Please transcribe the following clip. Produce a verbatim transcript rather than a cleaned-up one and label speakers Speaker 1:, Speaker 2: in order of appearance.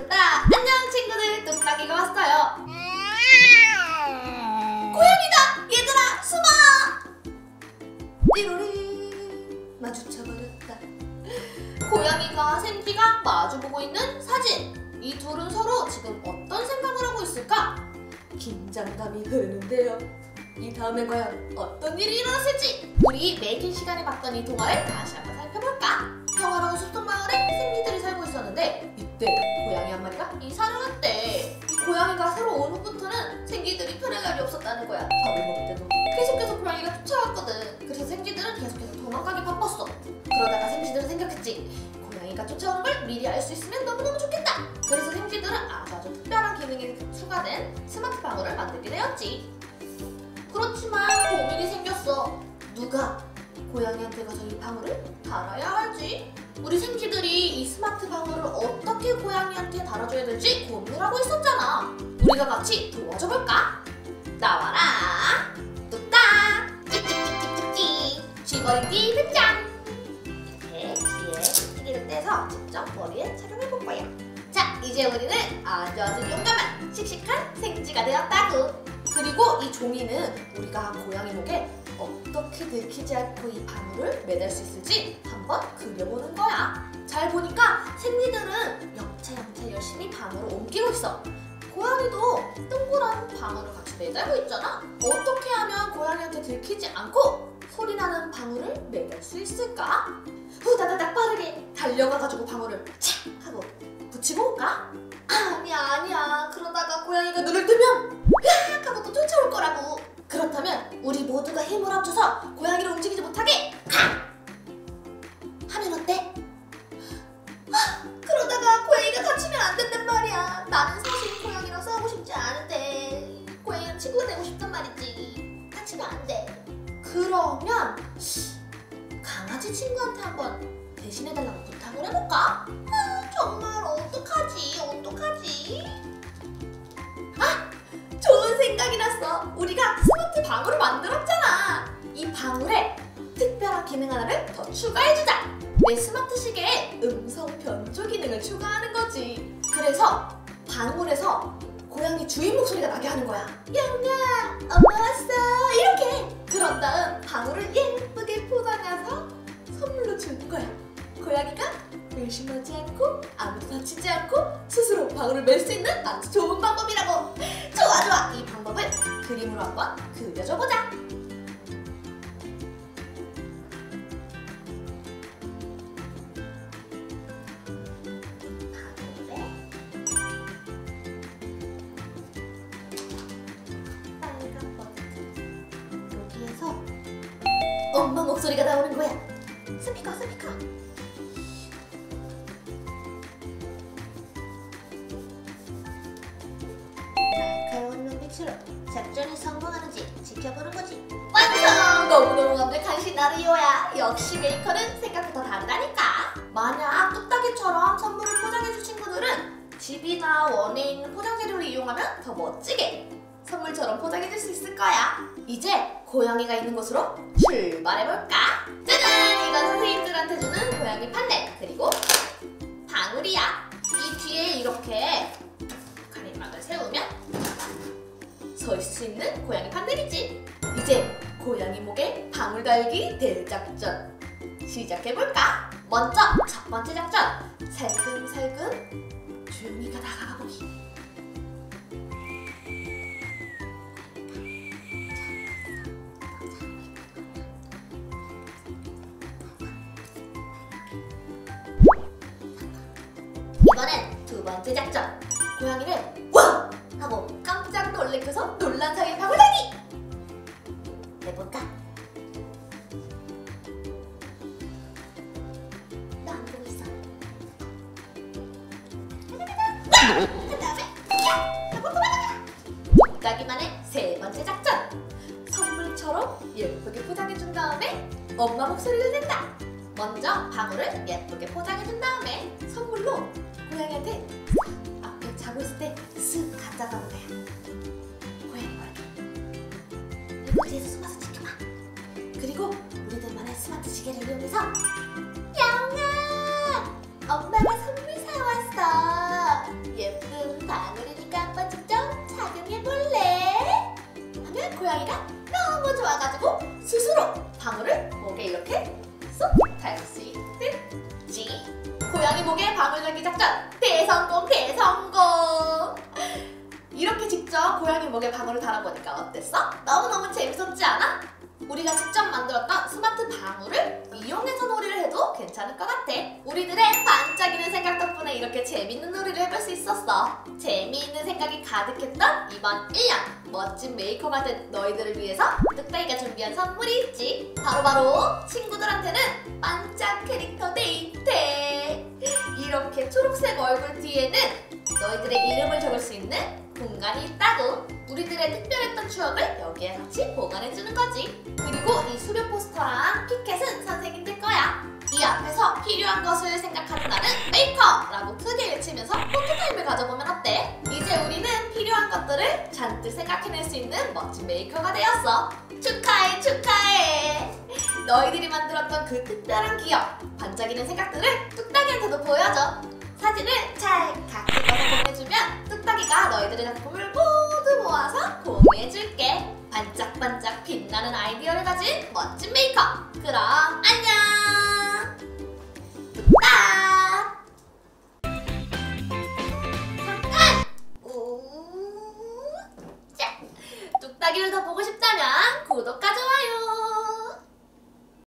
Speaker 1: 뚜따! 안녕 친구들! 뚜따기가 왔어요. 고양이다! 얘들아 숨어! 띠로리 마주쳐버렸다. 고양이가 생쥐가 마주보고 있는 사진. 이 둘은 서로 지금 어떤 생각을 하고 있을까? 긴장감이 흐르는데요. 이 다음엔 과연 어떤 일이 일어났을지 우리 매일 시간에 봤던 이 동화를 다시 한번 살펴볼까? 평화로운 숲속마을에 생쥐들이 살고 있었는데 이때 고양이 한 마리가 이사를 왔대. 이 고양이가 새로 온 후부터는 생쥐들이 편할 날이 없었다는 거야. 밥을 먹을 때도 계속해서 고양이가 쫓아왔거든. 그래서 생쥐들은 계속해서 도망가기 바빴어. 그러다가 생쥐들은 생각했지. 고양이가 쫓아오는 걸 미리 알 수 있으면 너무너무 좋겠다. 그래서 생쥐들은 아주 아주 특별한 기능이 추가된 스마트 방울을 만들게 되었지. 그렇지만 고민이 생겼어. 누가 고양이한테 가서 이 방울을 달아야 할지. 우리 생쥐들이 이 스마트 방울을 어떻게 고양이한테 달아줘야 될지 고민을 하고 있었잖아. 우리가 같이 도와줘볼까? 나와라 뚜따 찍찍찍찍찍찍 쥐머리띠 등장. 이렇게 뒤에 찌개를 떼서 직접 머리에 착용해볼 거야. 자, 이제 우리는 아주 아주 용감한 씩씩한 생쥐가 되었다고. 그리고 이 종이는 우리가 고양이 목에 어떻게 들키지 않고 이 방울을 매달 수 있을지 한번 그려보는 거야. 잘 보니까 생쥐들은 영차영차 열심히 방울을 옮기고 있어. 고양이도 동그란 방울을 같이 매달고 있잖아. 어떻게 하면 고양이한테 들키지 않고 소리나는 방울을 매달 수 있을까? 후다다닥 빠르게 달려가가지고 방울을 착 하고 붙이고 올까? 아니야 아니야. 그러다가 고양이가 눈을 뜨면 으악 하고 또 쫓아올 거라고. 그렇다면 우리 모두가 힘을 합쳐서 고양이를 움직이지 못하게 가! 하면 어때? 아, 그러다가 고양이가 다치면 안 된단 말이야. 나는 사실 고양이랑 싸우고 싶지 않은데 고양이랑 친구가 되고 싶단 말이지. 다치면 안 돼. 그러면 강아지 친구한테 한번 대신해달라고 부탁을 해볼까? 아, 정말 어떡하지 어떡하지? 아! 좋은 생각이 났어. 우리가 스마트 방울을 만들었잖아. 이 방울에 특별한 기능 하나를 더 추가해주자. 내 스마트 시계에 음성 변조 기능을 추가하는 거지. 그래서 방울에서 고양이 주인 목소리가 나게 하는 거야. 영야 엄마 왔어 이렇게. 그런 다음 방울을 예쁘게 포장해서 선물로 주는 거야. 고양이가 의심하지 않고 아무도 다치지 않고 스스로 방울을 멜 수 있는 아주 좋은 방법이라고. 좋아 좋아. 이 방법을 그림으로 한번 그려줘보자. 방울에 빨간 버튼 여기에서 엄마 목소리가 나오는 거야. 스피커 스피커. 날카로운 눈빛으로 작전이 성공하는지 지켜보는 거지. 완성! 너무너무 완벽한 시나리오야. 역시 메이커는 생각보다 다르다니까. 만약 뚝딱이처럼 선물을 포장해줄 친구들은 집이나 원에 있는 포장재료를 이용하면 더 멋지게 선물처럼 포장해줄 수 있을 거야. 이제 고양이가 있는 곳으로 출발해볼까? 짜잔! 이건 선생님들한테 주는 고양이 판넬. 그리고 방울이야. 이 뒤에 이렇게 가림막을 세우면 서 있을 수 있는 고양이 판넬이지. 이제 고양이 목에 방울 달기 대작전 시작해볼까? 먼저 첫 번째 작전. 살금살금 조용히 가 다가가 보기. 이번엔 두 번째 작전. 고양이를 와! 하고 깜짝 놀래켜서 놀란 사이에 방울 달기! 해볼까? 나 안 보고 있어. 한 다음에 야! 하고 도망가자! 뚝딱이만의 세 번째 작전. 선물처럼 예쁘게 포장해준 다음에 엄마 목소리를 낸다. 먼저 방울을 예쁘게 포장해준 다음에 선물로 고양이한테 앞에 자고 있을 때 쓱 갖다 놓은 거야. 고양이 머리. 그리고 뒤에서 숨어서 지켜봐. 그리고 우리들만의 스마트 시계를 이용해서 영아! 엄마가 선물 사왔어. 스스로 방울을 목에 이렇게 쏙 달 수 있을지. 고양이 목에 방울 달기 작전 대성공 대성공. 이렇게 직접 고양이 목에 방울을 달아보니까 어땠어? 너무너무 재밌었지 않아? 우리가 직접 만들었던 스마트 방울을 이용해서 놀이를 해도 괜찮을 것 같아. 우리들의 반짝이는 생각 덕분에 이렇게 재밌는 놀이를 해볼 수 있었어. 재미있는 생각이 가득했던 이번 일 년 멋진 메이커가 된 너희들을 위해서 뚝딱이가 준비한 선물이 있지. 바로바로 친구들한테는 반짝 캐릭터 데이트. 이렇게 초록색 얼굴 뒤에는 너희들의 이름을 적을 수 있는 공간이 있다고. 우리들의 특별했던 추억을 여기에 같이 보관해주는 거지. 그리고 이 수료 포스터랑 피켓은 선생님들 거야. 이 앞에서 필요한 것을 생각하는 나는 메이커라고 크게 외치면서 포토타임을 가져보면 어때? 이제 우리는 필요한 것들을 잔뜩 생각해낼 수 있는 멋진 메이커가 되었어. 축하해 축하해. 너희들이 만들었던 그 특별한 기억, 반짝이는 생각들을 뚝딱이한테도 보여줘. 사진을 잘 각색해서 보내주면 뚝딱이가 너희들의 작품을 모두 모아서 공유해줄게. 반짝반짝 빛나는 아이디어를 가진 멋진 메이커. 그럼 안녕.